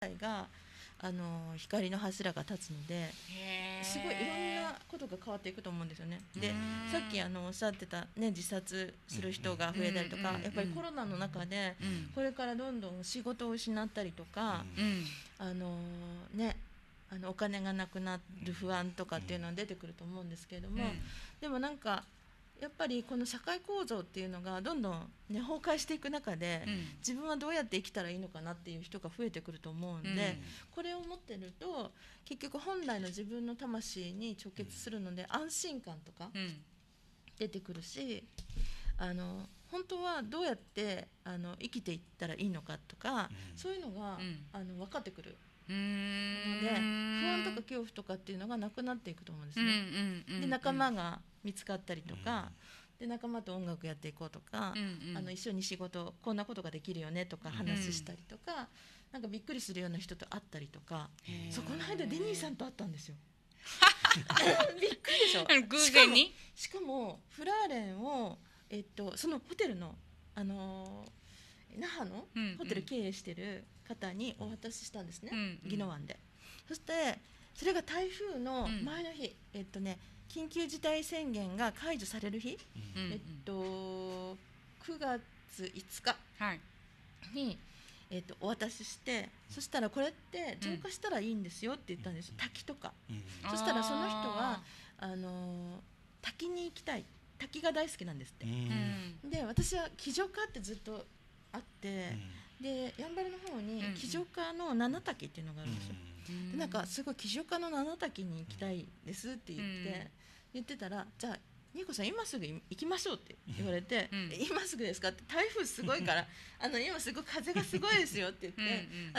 が光の柱が立つので、すごいいろんなことが変わっていくと思うんですよね。で、さっきおっしゃってたね、自殺する人が増えたりとか、やっぱりコロナの中でこれからどんどん仕事を失ったりとか、ね、お金がなくなる不安とかっていうのは出てくると思うんですけれども、でもなんかやっぱりこの社会構造っていうのがどんどん、ね、崩壊していく中で、自分はどうやって生きたらいいのかなっていう人が増えてくると思うんで、これを持ってると結局本来の自分の魂に直結するので、安心感とか出てくるし、本当はどうやって生きていったらいいのかとか、そういうのが、分かってくるので、不安とか恐怖とかっていうのがなくなっていくと思うんですね。で、仲間が見つかったりとか、で仲間と音楽やっていこうとか、一緒に仕事こんなことができるよねとか話したりとか、なんかびっくりするような人と会ったりとか、そこの間デニーさんと会ったんですよ。びっくりでしょ。 偶然に。 しかもフラーレンを、そのホテルの、那覇のホテル経営してる方にお渡ししたんですね、宜野湾で。そしてそれが台風の前の日、緊急事態宣言が解除される日、9月5日に、お渡しして、そしたらこれって浄化したらいいんですよって言ったんですよ、滝とか。そしたらその人は滝に行きたい、滝が大好きなんですって。で、私は喜女化ってずっとあって、でやんばるの方に喜女化の七滝っていうのがあるんですよ。でなんかすごい喜女化の七滝に行きたいですって言ってたら、じゃあニコさん今すぐ行きましょうって言われて、今すぐですかって、台風すごいから今すごい風がすごいですよって言って、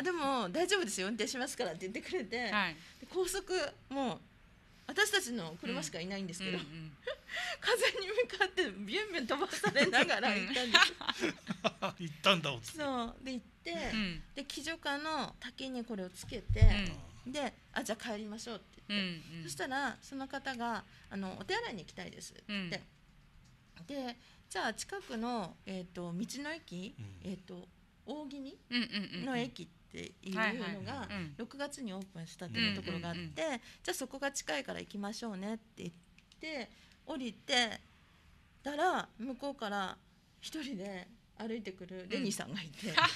でも大丈夫ですよ運転しますからって言ってくれて、で高速もう私たちの車しかいないんですけど、風に向かってビュンビュン飛ばされながら行ったんです。 行ったんだ。 そうで行って、で喜女化の滝にこれをつけて、でじゃあ帰りましょうって言って、そしたらその方がお手洗いに行きたいですって言って、でじゃあ近くの、道の駅、大宜味の駅っていうのが6月にオープンしたっていうところがあって、じゃあそこが近いから行きましょうねって言って降りてたら、向こうから一人で歩いてくるデニーさんがいて、と思って、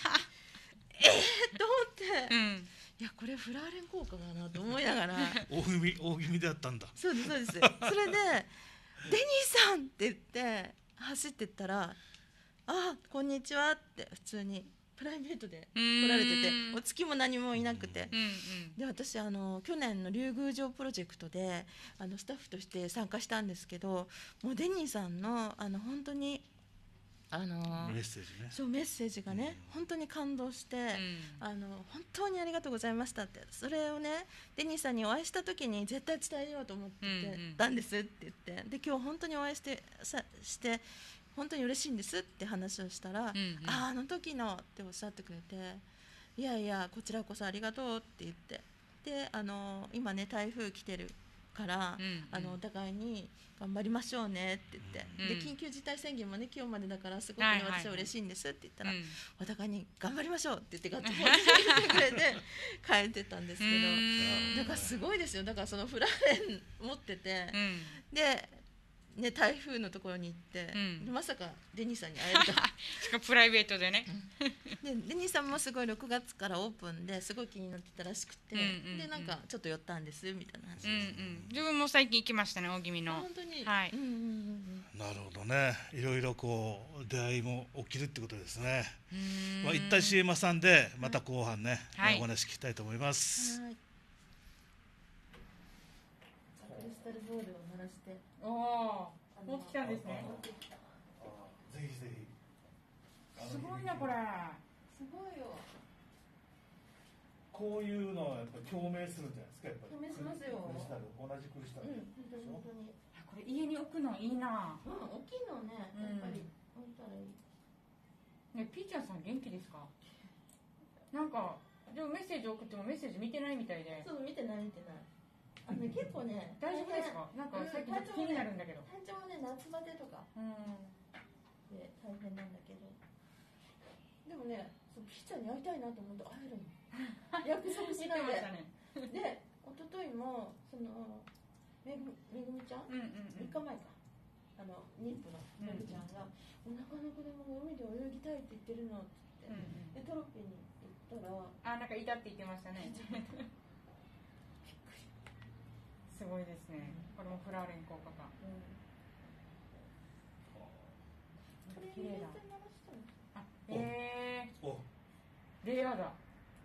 いやこれフラーレン効果かなと思いながら大宜味であったんだ。 そうですそうです。それでデニーさんって言って走ってったら、こんにちはって普通にプライベートで来られてて、お月も何もいなくて、で私去年の竜宮城プロジェクトでスタッフとして参加したんですけど、もうデニーさんの本当にメッセージね。 そうメッセージがね、本当に感動して、本当にありがとうございましたって、それをねデニーさんにお会いした時に絶対伝えようと思ってたんですって言って、で今日本当にお会いして本当に嬉しいんですって話をしたら、あの時のっておっしゃってくれて、いやいやこちらこそありがとうって言って、で今ね台風来てるから、お互いに頑張りましょうねって言って、で緊急事態宣言もね今日までだからすごくね、私は嬉しいんですって言ったら、お互いに頑張りましょうって言ってガッツポーズしてくれて帰ってたんですけど、だからすごいですよ。だからそのフラーレン持ってて、でね、台風のところに行って、まさかデニーさんに会えるとしかもプライベートでね、 でデニーさんもすごい6月からオープンですごい気になってたらしくて、でなんかちょっと寄ったんですみたいな話でした。 自分も最近行きましたね、大宜味の。 本当に、 はい、 なるほどね。いろいろこう出会いも起きるってことですね。一旦 CM さんでまた後半ね、お話聞きたいと思います。 クリスタルボールを鳴らして、 持ってきたんですね。 ぜひぜひ。 すごいなこれ。 すごいよ。 こういうのはやっぱ共鳴するんじゃないですか。やっぱ共鳴しますよ。 クリスタル、同じクリスタル。 本当に。 これ家に置くのいいな。 大きいのね、やっぱり置いたらいい。 ね、ピーちゃんさん元気ですか？なんかでもメッセージ送ってもメッセージ見てないみたいで。 そう、見てない。結構ね、 大丈夫ですか？なんか最近気になるんだけど。 体調はね、夏バテとかで大変なんだけど、でもね、ピーちゃんに会いたいなと思って会えるの。 約束しないで。 ね、 で、一昨日もめぐみちゃん、3日前か、妊婦のめぐちゃんが、お腹の子供が海で泳ぎたいって言ってるのって言って、でトロッピーに行ったら、 なんかいたって言ってましたね。すごいですね。これもフラーレン効果か。綺麗だ。レアだ。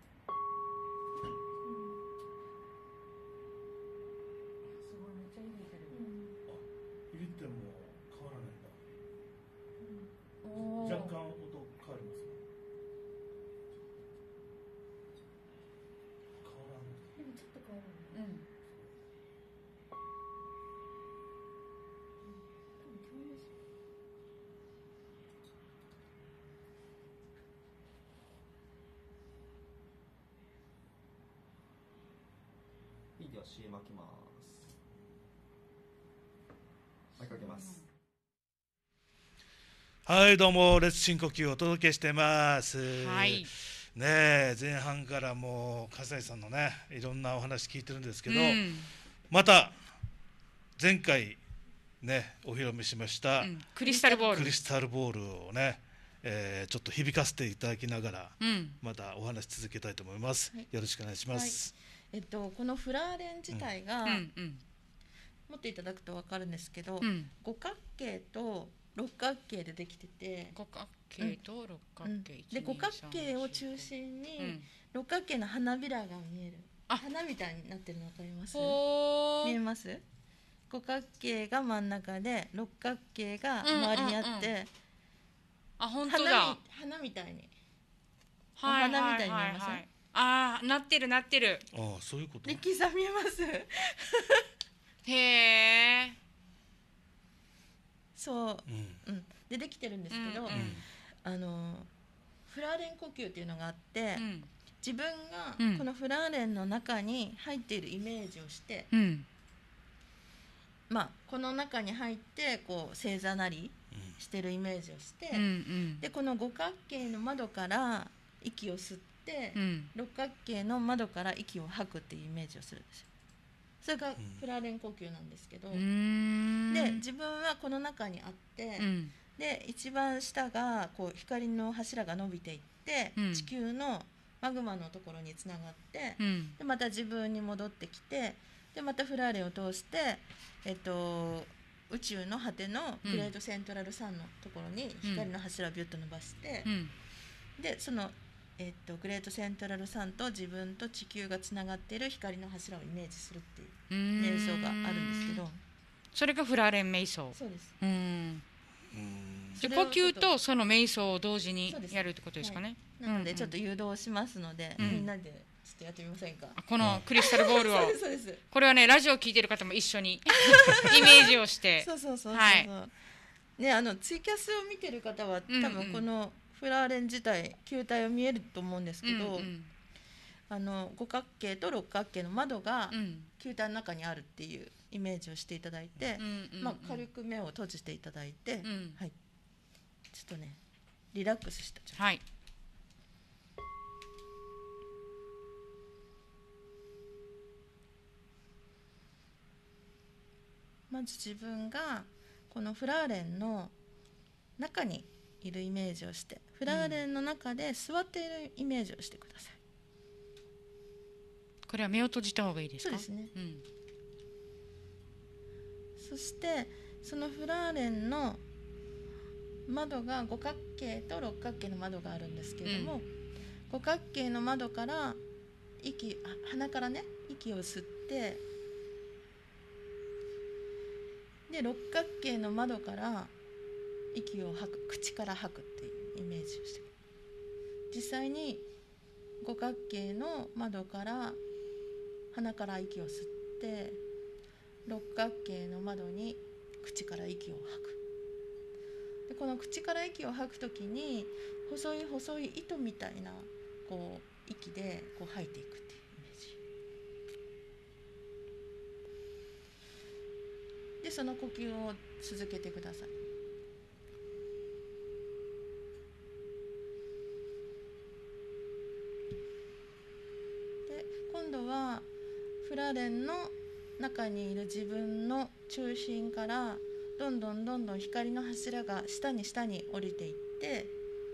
すごい、めっちゃ入れてる。 入れても変わらないんだ。若干音変わりますか？変わらん。 でもちょっと変わる。 では CM 開きます。はい、かけます。 はい、どうもレッツ深呼吸をお届けしてます。 はい。 ね、前半からもう笠井さんのね、いろんなお話聞いてるんですけど、 うん、 また前回ねお披露目しました、 クリスタルボール。 クリスタルボールをね、ちょっと響かせていただきながら、またお話続けたいと思います。よろしくお願いします。 このフラーレン自体が、持っていただくと分かるんですけど、五角形と六角形でできてて、 五角形と六角形、 で五角形を中心に、六角形の花びらが見える。花みたいになってるの分かります？見えます？五角形が真ん中で六角形が周りにあって、 本当だ。 花みたいに、 お花みたいに見えます？ なってるなってる。 そういうこと。 リッキーさん見えます？ へえ。 そう、でできてるんですけど、フラーレン呼吸っていうのがあって、自分がこのフラーレンの中に入っているイメージをして、この中に入ってこう正座なりしてるイメージをして、でこの五角形の窓から息を吸って、六角形の窓から息を吐くっていうイメージをするんですよ。それがフラーレン呼吸なんですけど、で自分はこの中にあって、で一番下がこう光の柱が伸びていって、地球のマグマのところにつながって、でまた自分に戻ってきて、でまたフラーレンを通して、宇宙の果てのグレートセントラルサンのところに光の柱をビュッと伸ばして、でそのグレートセントラルサンと自分と地球がつながっている光の柱をイメージするっていう瞑想があるんですけど、 それがフラーレン瞑想。 そうです。 で呼吸とその瞑想を同時にやるってことですかね。 なのでちょっと誘導しますので、みんなでちょっとやってみませんか。 このクリスタルボールをそうです。 これはね、ラジオを聞いてる方も一緒にイメージをしてそうね、ツイキャスを見てる方は多分このフラーレン自体球体を見えると思うんですけど、五角形と六角形の窓が球体の中にあるっていうイメージをしていただいて、軽く目を閉じていただいて、はい、ちょっとねリラックスした状態、 はい、 まず自分がこのフラーレンの中にいるイメージをして、フラーレンの中で座っているイメージをしてください。 これは目を閉じた方がいいですか？ そうですね、そしてそのフラーレンの窓が五角形と六角形の窓があるんですけれども、五角形の窓から鼻からね息を吸って、で六角形の窓から息を吐く、口から吐くっていうイメージをしてくる。実際に五角形の窓から鼻から息を吸って、六角形の窓に口から息を吐く。でこの口から息を吐くときに細い細い糸みたいなこう息でこう吐いていくっていうイメージで、その呼吸を続けてください。 度はフラレンの中にいる自分の中心からどんどん光の柱が下に降りていって、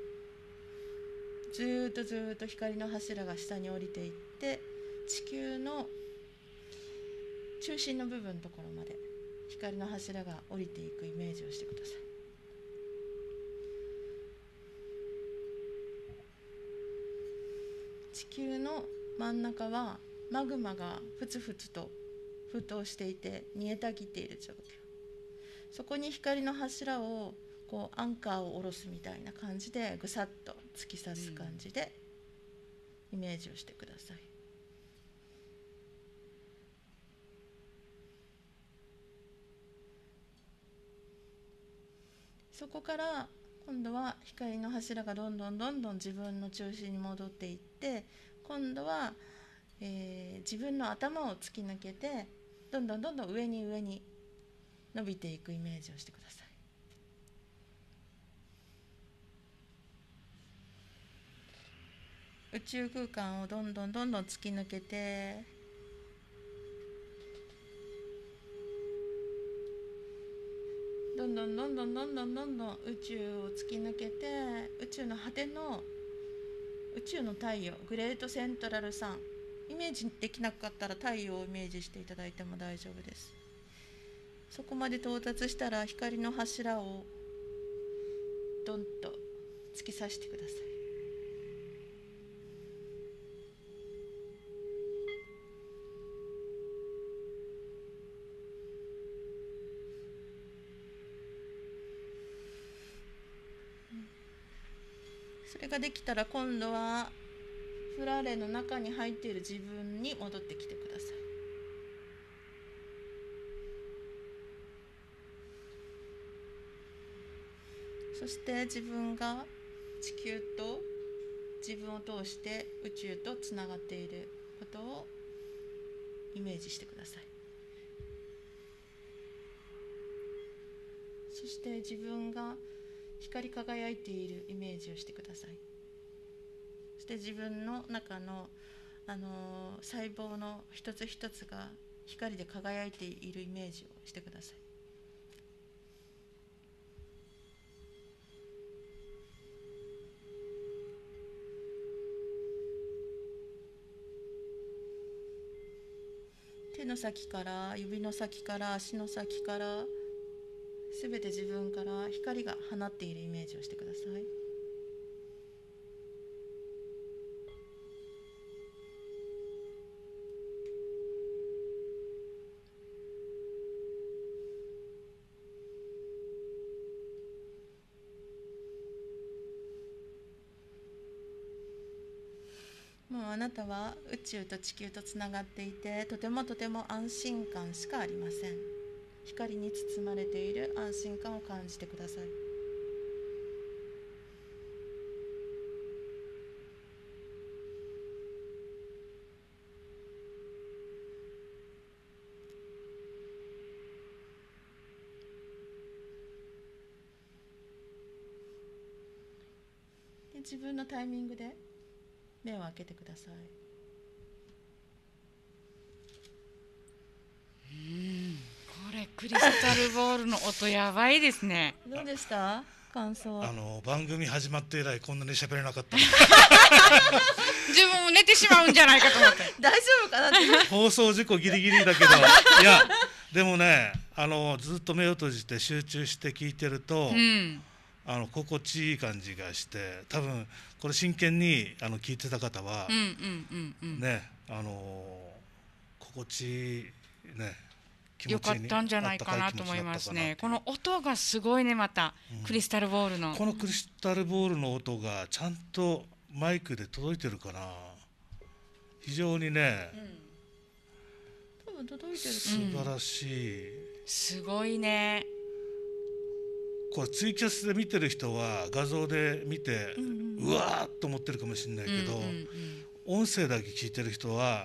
ずーっと光の柱が下に降りていって、地球の中心の部分のところまで光の柱が降りていくイメージをしてください。地球の真ん中はマグマがふつふつと沸騰していて煮えたぎっている状況。そこに光の柱をこうアンカーを下ろすみたいな感じでぐさっと突き刺す感じでイメージをしてください。そこから今度は光の柱がどんどん自分の中心に戻っていって、今度は、自分の頭を突き抜けてどんどん上に伸びていくイメージをしてください。宇宙空間をどんどん突き抜けて、どんどん宇宙を突き抜けて、宇宙の果ての宇宙の太陽、グレートセントラルサン、イメージできなかったら太陽をイメージしていただいても大丈夫です。そこまで到達したら光の柱をドンと突き刺してください。それができたら今度はフラレの中に入っている自分に戻ってきてください。そして自分が地球と自分を通して宇宙とつながっていることをイメージしてください。そして自分が光り輝いているイメージをしてください。そして自分の中の、細胞の一つ一つが光で輝いているイメージをしてください。手の先から指の先から足の先からすべて自分から光が放っているイメージをしてください。もうあなたは宇宙と地球とつながっていて、とても安心感しかありません。光に包まれている安心感を感じてください。で、自分のタイミングで目を開けてください。 これクリスタルボールの音やばいですね。 どうでした感想？ 番組始まって以来こんなに喋れなかった自分も寝てしまうんじゃないかと思って大丈夫かなって放送事故ギリギリだけどいやでもねずっと目を閉じて集中して聞いてると、心地いい感じがして、多分これ真剣に聞いてた方はね心地いいねよかったんじゃないかなと思いますね。この音がすごいね、また、クリスタルボールのこのクリスタルボールの音がちゃんとマイクで届いてるかな。非常にね、 多分届いてる素晴らしい、 すごいね。 これツイキャスで見てる人は画像で見て、うわーっと思ってるかもしれないけど、音声だけ聞いてる人は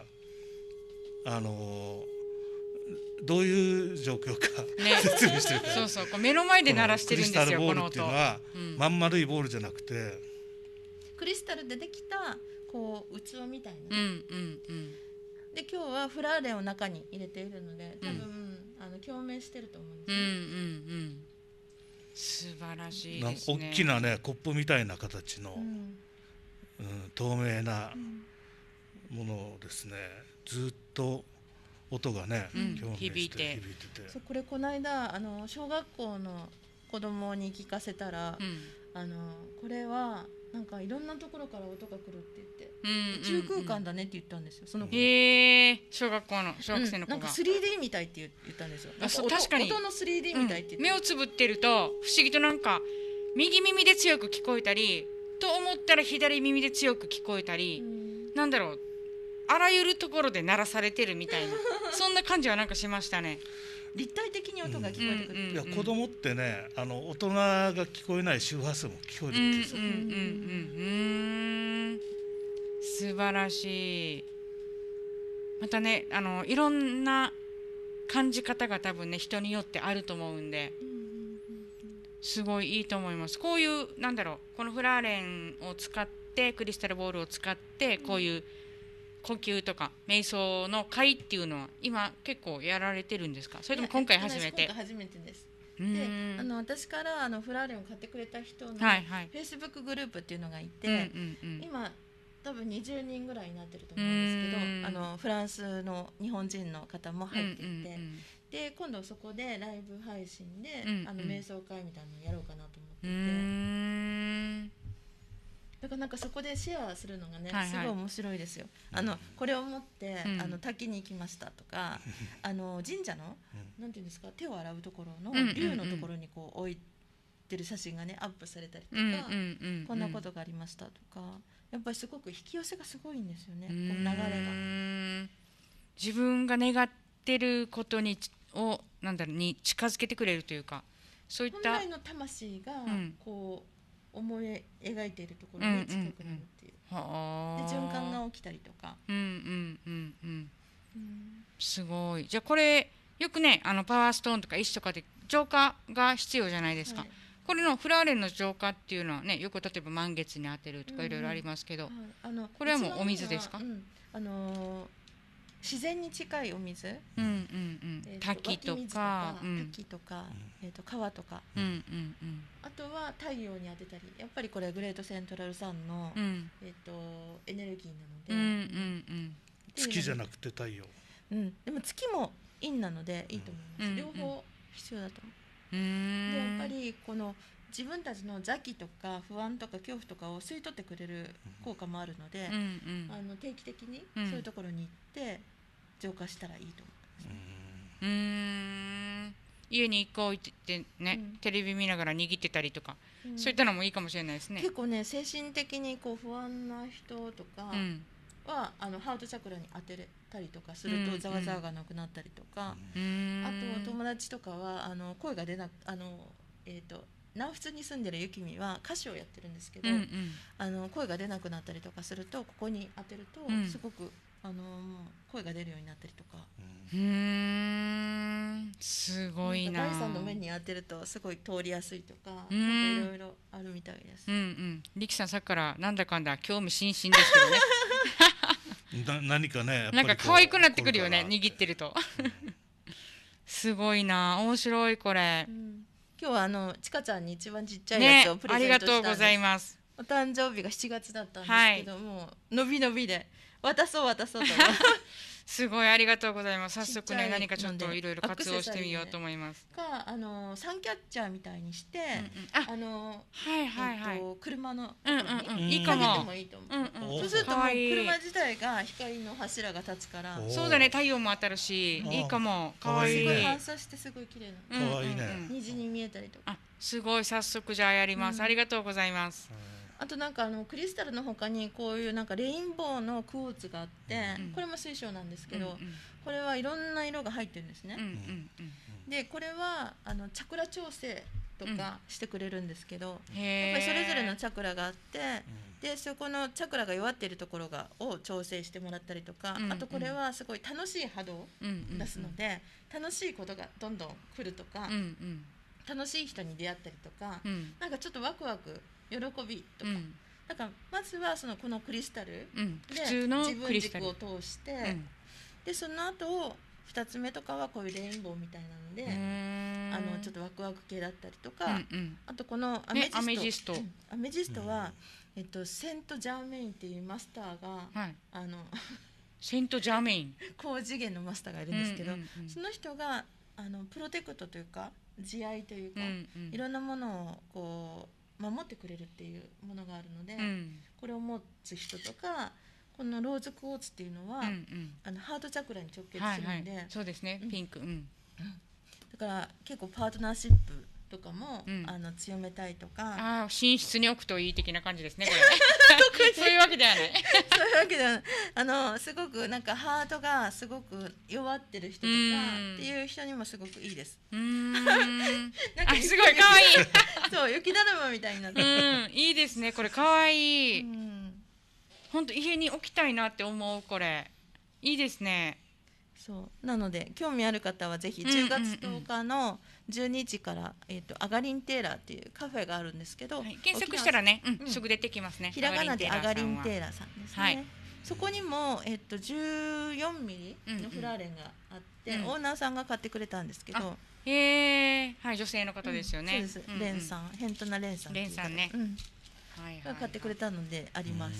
どういう状況か、ね、説明してるから、 そうこう目の前で鳴らしてるんですよ。この音クリスタルボールっていうのは、まん丸いボールじゃなくてクリスタルでできたこう器みたいな、 今日はフラーレンを中に入れているので多分、共鳴してると思うんです素晴らしいですね。 大きなねコップみたいな形の、透明なものですね。ずっと音がね、 響いてそうこれこの間小学校の子供に聞かせたら、これはなんかいろんなところから音が来るって言って、宇宙空間だねって言ったんですよ、その子。 小学校の小学生の子が、 なんか 3D みたいって言ったんですよ。 確かに音の 3D みたいって言って、 目をつぶってると不思議となんか右耳で強く聞こえたりと思ったら左耳で強く聞こえたり、なんだろう、あらゆるところで鳴らされてるみたいなそんな感じはなんかしましたね。 立体的に音が聞こえてくる。 いや子供ってね大人が聞こえない周波数も聞こえるっていう。 素晴らしい。またねいろんな感じ方が多分ね人によってあると思うんで、すごいいいと思います。こういうなんだろう、このフラーレンを使ってクリスタルボールを使ってこういう呼吸とか瞑想の会っていうのは今結構やられてるんですか？それとも今回初めて？ 今回初めてです。で私からフラーレンを買ってくれた人のフェイスブックグループっていうのがいて、今多分20人ぐらいになってると思うんですけど、フランスの日本人の方も入っていて、で今度そこでライブ配信で瞑想会みたいなのをやろうかなと思っていて、だからなんかそこでシェアするのがね、すごい面白いですよ。これを持って滝に行きましたとか、神社のなんていうんですか、手を洗うところの竜のところにこう置いてる写真がねアップされたりとか、こんなことがありましたとか、やっぱりすごく引き寄せがすごいんですよね、この流れが。 自分が願ってることに近づけてくれるというか、そういった本来の魂がこう思い描いているところに近くなるっていう、で循環が起きたりとか、 すごい。じゃあこれよくねパワーストーンとか石とかで浄化が必要じゃないですか、これのフラーレンの浄化っていうのはね、よく例えば満月に当てるとかいろいろありますけど、これはもうお水ですか？ 自然に近いお水、 滝とか川とか、あとは太陽に当てたり、やっぱりこれグレートセントラルサンの、エネルギーなので、 月じゃなくて太陽、 でも月も陰なのでいいと思います、両方必要だと思う。でやっぱりこの自分たちの邪気とか不安とか恐怖とかを吸い取ってくれる効果もあるので、定期的にそういうところに行って浄化したらいいと思います。 家に1個置いてね、テレビ見ながら握ってたりとか、そういったのもいいかもしれないですね。 結構ね精神的にこう不安な人とかは、ハートチャクラに当てたりとかするとざわざわがなくなったりとか、あと友達とかは声が出なく南仏に住んでるゆきみは歌手をやってるんですけど、声が出なくなったりとかするとここに当てるとすごく、声が出るようになったりとか、 すごいな。 第三の目に当てるとすごい通りやすいとか、いろいろあるみたいです。 リキさんさっきからなんだかんだ興味津々ですけどね何かね、 なんか可愛くなってくるよね、握ってるとすごいな、面白いこれ。 今日はちかちゃんに一番ちっちゃいやつをプレゼントしたんです。 ありがとうございます。 お誕生日が7月だったんですけども、のびのびで渡そうとすごいありがとうございます。早速ね、何かちょっといろいろ活用してみようと思います。 サンキャッチャーみたいにして、車のいいかも。 そうするともう車自体が光の柱が立つから、 そうだね、太陽も当たるし、いいかも。可愛い。 反射してすごい綺麗な。 可愛いね。 虹に見えたりとか。 すごい、早速じゃあやります。ありがとうございます。 あとなんかクリスタルの他にこういうなんかレインボーのクォーツがあって、これも水晶なんですけど、これはいろんな色が入ってるんですね。でこれはチャクラ調整とかしてくれるんですけど、やっぱりそれぞれのチャクラがあって、でそこのチャクラが弱っているところを調整してもらったりとか、あとこれはすごい楽しい波動を出すので、楽しいことがどんどん来るとか、楽しい人に出会ったりとか、なんかちょっとワクワク喜びとか、だからまずはこのクリスタルで自分軸を通して、 でその後2つ目とかはこういうレインボーみたいなので、ちょっとワクワク系だったりとか、あとこのアメジスト、アメジストは、セントジャーメインっていうマスターが、 セントジャーメイン高次元のマスターがいるんですけど、その人がプロテクトというか慈愛というか、いろんなものをこう守ってくれるっていうものがあるので、これを持つ人とか、このローズクォーツっていうのは、ハートチャクラに直結するので、 そうですね、ピンク、 だから結構パートナーシップとかも、強めたいとか、 寝室に置くといい的な感じですね、これそういうわけではないそういうわけではない、すごくなんかハートがすごく弱ってる人とかっていう人にもすごくいいです。 なんかすごい可愛いそう、雪だるまみたいになっていいですね、これ可愛い。本当家に置きたいなって思う。これいいですね。 そうなので興味ある方はぜひ10月10日の12時から、アガリンテーラーっていうカフェがあるんですけど、 検索したらね、すぐ出てきますね。 ひらがなでアガリンテーラーさんですね。そこにも、14ミリのフラーレンがあって、オーナーさんが買ってくれたんですけど、 はい、女性の方ですよね。 そうです、レンさん、ヘントナレンさん、 レンさんね、 が買ってくれたのであります。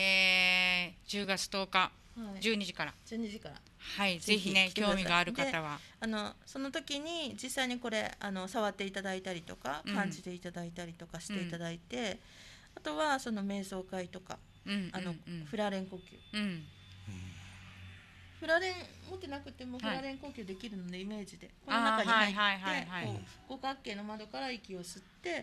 10月10日12時から、はい、ぜひね、興味がある方はその時に実際にこれ触っていただいたりとか、感じていただいたりとかしていただいて、あとはその瞑想会とか、フラーレン呼吸、フラーレン持ってなくてもフラーレン呼吸できるので、イメージでこの中に入って五角形の窓から息を吸って、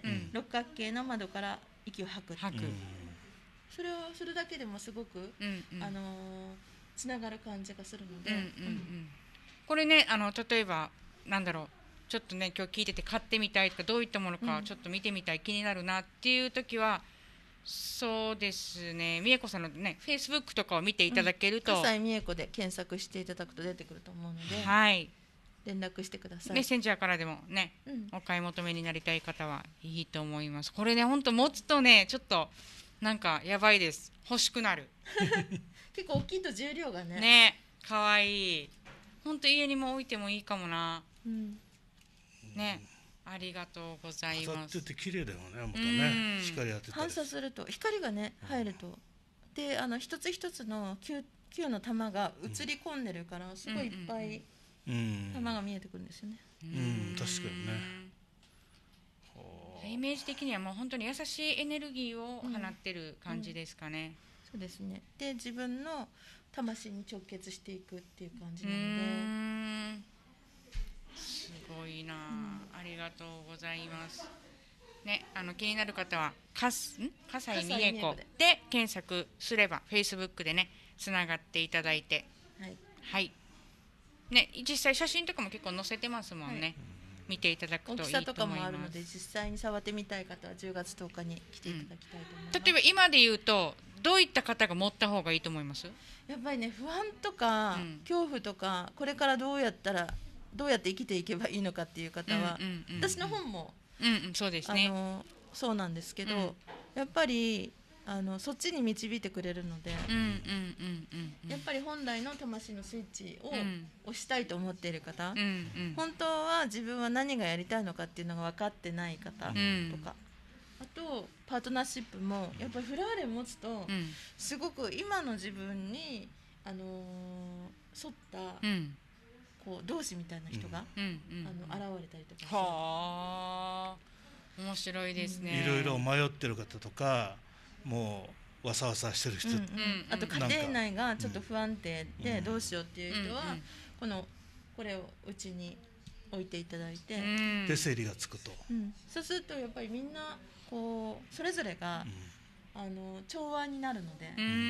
六角形の窓から息を吐く。それをするだけでもすごくつながる感じがするので、 これね、例えばなんだろう、ちょっとね今日聞いてて買ってみたいとか、どういったものかちょっと見てみたい、気になるなっていう時は、そうですね、美恵子さんのねフェイスブックとかを見ていただけると、 笠井美恵子で検索していただくと出てくると思うので、連絡してください。 メッセンジャーからでもね、お買い求めになりたい方はいいと思います。これね、本当持つとね、ちょっとなんかやばいです。欲しくなる結構大きいと重量がね、かわいい。本当家にも置いてもいいかもな。ね、ありがとうございます。 飾ってて綺麗だよね、またね、光当てて反射すると、光がね入ると、で一つ一つの球の玉が映り込んでるから、すごいいっぱい玉が見えてくるんですよね。 確かにね。 イメージ的にはもう本当に優しいエネルギーを放ってる感じですかね。 そうですね。で、自分の魂に直結していくっていう感じなので、 すごいな、ありがとうございますね。気になる方は笠井美恵子で検索すれば、フェイスブックでねつながっていただいて、はいね、実際写真とかも結構載せてますもんね。見ていただくといいと思います。 大きさとかもあるので、実際に触ってみたい方は10月10日に来ていただきたいと思います。 例えば今で言うと、どういった方が持った方がいいと思います？ やっぱりね、不安とか、恐怖とか、これからどうやって生きていけばいいのかっていう方は、私の本もそうですね、 そうなんですけど、やっぱりそっちに導いてくれるので、やっぱり本来の魂のスイッチを押したいと思っている方、本当は自分は何がやりたいのかっていうのが分かってない方とか、あとパートナーシップもやっぱりフラーレン持つと、すごく今の自分に沿ったこう同志みたいな人が現れたりとか、 はあ、面白いですね。 いろいろ迷ってる方とか、もうわさわさしてる人、 あと家庭内がちょっと不安定でどうしようっていう人は、これをうちに置いていただいて、 で整理がつくと、 そうするとやっぱりみんなこうそれぞれが、調和になるので、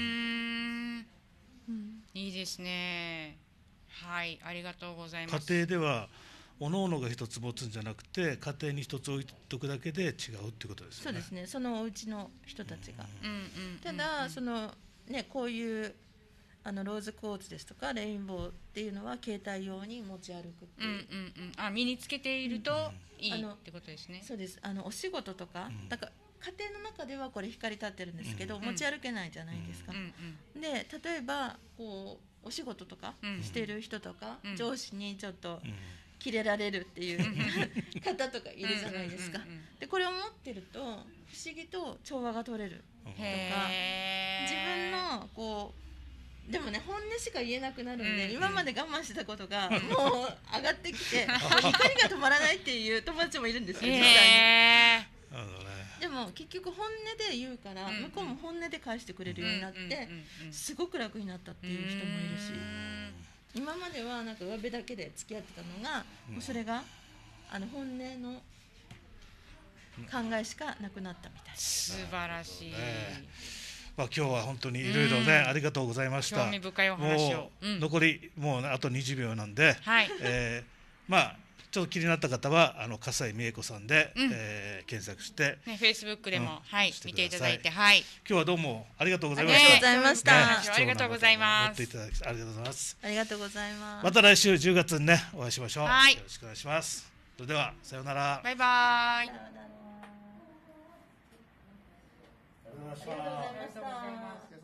いいですね。はい、ありがとうございます。 家庭ではおのおのが一つ持つんじゃなくて、家庭に一つ置いとくだけで違うってことですよね。 そうですね、そのお家の人たちが、ただこういうローズクォーツですとかレインボーっていうのは携帯用に持ち歩くっていう、 身につけているといいってことですね。 そうです。お仕事とか、だから家庭の中ではこれ光り立ってるんですけど、持ち歩けないじゃないですか。で、例えばこうお仕事とかうんしてる人とか、 うん上司にちょっとうんキレられるっていう方とかいるじゃないですか。でこれを持ってると不思議と調和が取れるとか、自分のこうでもね本音しか言えなくなるんで、今まで我慢してたことがもう上がってきて、もう怒りが止まらないっていう友達もいるんですよ実際に。 なるほどね。 でも結局本音で言うから向こうも本音で返してくれるようになってすごく楽になったっていう人もいるし、今まではなんか上辺だけで付き合ってたのが、もうそれが本音の考えしかなくなったみたいな。 素晴らしい。 まあ今日は本当にいろいろね、ありがとうございました。 興味深いお話を。 もう残りもう、ね、あと20秒なんで、 はい。 まあちょっと気になった方は笠井美恵子さんで、検索してね、Facebook でも、はい、見ていただいて、 今はい。 日はどうもありがとうございまありした。 がとうございました。 ありがとうございます。 持っていただきありがとうございます。 ありがとうございます。 また来週10月にねお会いしましょう。 はい、 よろしくお願いします。それではさようなら。 バイバイ。 ありがとうございました。 ありがとうございました。